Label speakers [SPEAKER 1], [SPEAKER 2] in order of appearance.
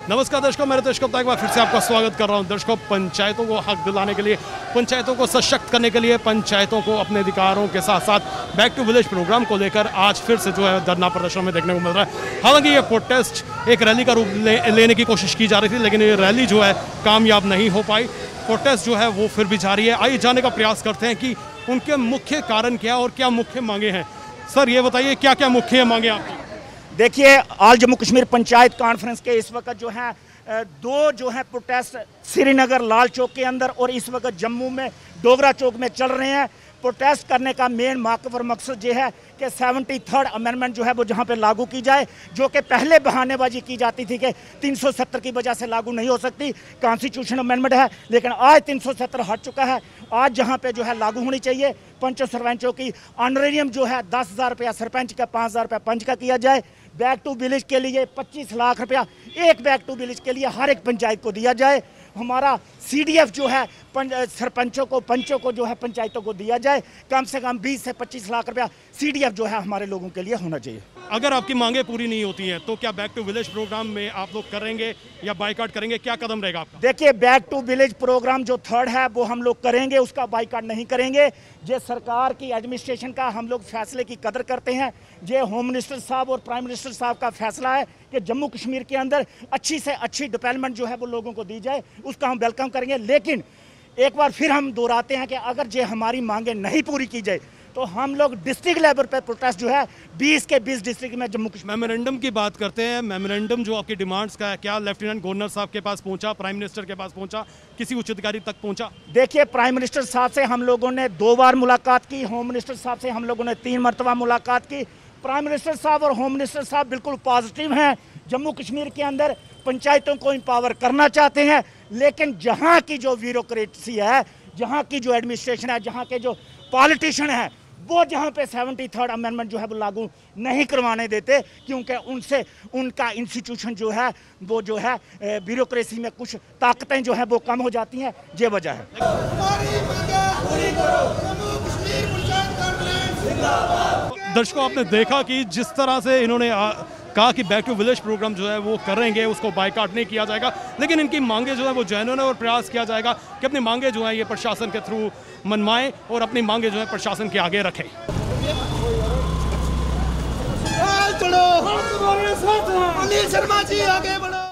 [SPEAKER 1] नमस्कार दर्शकों, मेरे दर्शकों एक बार फिर से आपका स्वागत कर रहा हूं। दर्शकों, पंचायतों को हक दिलाने के लिए, पंचायतों को सशक्त करने के लिए, पंचायतों को अपने अधिकारों के साथ साथ बैक टू विलेज प्रोग्राम को लेकर आज फिर से जो है धरना प्रदर्शन में देखने को मिल रहा है। हालांकि ये प्रोटेस्ट एक रैली का रूप लेने की कोशिश की जा रही थी, लेकिन ये रैली जो है कामयाब नहीं हो पाई। प्रोटेस्ट जो है वो फिर भी जारी है। आइए जानने का प्रयास करते हैं कि उनके मुख्य कारण क्या और क्या मुख्य मांगे हैं। सर, ये बताइए क्या क्या मुख्य मांगे आपकी?
[SPEAKER 2] देखिए, ऑल जम्मू कश्मीर पंचायत कॉन्फ्रेंस के इस वक्त जो है दो जो है प्रोटेस्ट श्रीनगर लाल चौक के अंदर और इस वक्त जम्मू में डोगरा चौक में चल रहे हैं। प्रोटेस्ट करने का मेन मकसद ये है कि 73rd अमेंडमेंट जो है वो जहाँ पे लागू की जाए, जो कि पहले बहानेबाजी की जाती थी कि 370 की वजह से लागू नहीं हो सकती, कॉन्स्टिट्यूशन अमेंडमेंट है, लेकिन आज 370 हट चुका है। आज जहाँ पे जो है लागू होनी चाहिए, पंचों सरपंचों की ऑनरेरियम जो है 10,000 रुपया सरपंच का, 5,000 रुपया पंच का किया जाए। बैक टू विलेज के लिए 25 लाख रुपया एक बैक टू विलेज के लिए हर एक पंचायत को दिया जाए। हमारा CDF जो है सरपंचों को, पंचों को जो है पंचायतों को दिया जाए। कम से कम 20 से 25 लाख रुपया CDF जो है हमारे लोगों के लिए होना चाहिए।
[SPEAKER 1] अगर आपकी मांगे पूरी नहीं होती हैं तो क्या बैक टू विलेज प्रोग्राम में आप लोग करेंगे या बाइकआउट करेंगे? क्या कदम रहेगा आपका?
[SPEAKER 2] देखिए, बैक टू विलेज प्रोग्राम जो 3rd है वो हम लोग करेंगे, उसका बाइकआउट नहीं करेंगे। ये सरकार की एडमिनिस्ट्रेशन का हम लोग फैसले की कदर करते हैं। ये होम मिनिस्टर साहब और प्राइम मिनिस्टर साहब का फैसला है कि जम्मू कश्मीर के अंदर अच्छी से अच्छी डेवलपमेंट जो है वो लोगों को दी जाए, उसका हम वेलकम करेंगे। लेकिन एक बार फिर हम दोहराते हैं कि अगर ये हमारी मांगे नहीं पूरी की जाए तो हम लोग डिस्ट्रिक्ट लेवल पे प्रोटेस्ट जो है 20 के 20 डिस्ट्रिक्ट में जम्मू कश्मीर।
[SPEAKER 1] मेमोरेंडम की बात करते हैं। मेमोरेंडम जो आपकी डिमांड्स का है, क्या लेफ्टिनेंट गवर्नर साहब के पास पहुंचा, प्राइम मिनिस्टर के पास पहुंचा, किसी उच्च अधिकारी तक पहुंचा?
[SPEAKER 2] देखिए, प्राइम मिनिस्टर साहब से हम लोगों ने 2 बार मुलाकात की, होम मिनिस्टर साहब से हम लोगों ने 3 मरतबा मुलाकात की। प्राइम मिनिस्टर साहब और होम मिनिस्टर साहब बिल्कुल पॉजिटिव हैं, जम्मू कश्मीर के अंदर पंचायतों को एम्पावर करना चाहते हैं। लेकिन जहाँ की जो ब्यूरोक्रेसी है, जहाँ की जो एडमिनिस्ट्रेशन है, जहाँ के जो पॉलिटिशियन है, वो जहाँ पे 73rd अमेंडमेंट जो है वो लागू नहीं करवाने देते, क्योंकि उनसे उनका इंस्टीट्यूशन जो है वो जो है ब्यूरोक्रेसी में कुछ ताकतें जो है वो कम हो जाती हैं। ये वजह है।
[SPEAKER 1] दर्शकों, आपने देखा कि जिस तरह से इन्होंने कहा कि बैक टू विलेज प्रोग्राम जो है वो करेंगे, उसको बाइकआउट नहीं किया जाएगा, लेकिन इनकी मांगे जो है वो जेन्युइन है और प्रयास किया जाएगा कि अपनी मांगे जो है ये प्रशासन के थ्रू मनवाएं और अपनी मांगे जो है प्रशासन के आगे रखें।
[SPEAKER 3] अनिल शर्मा जी आगे बढ़ो।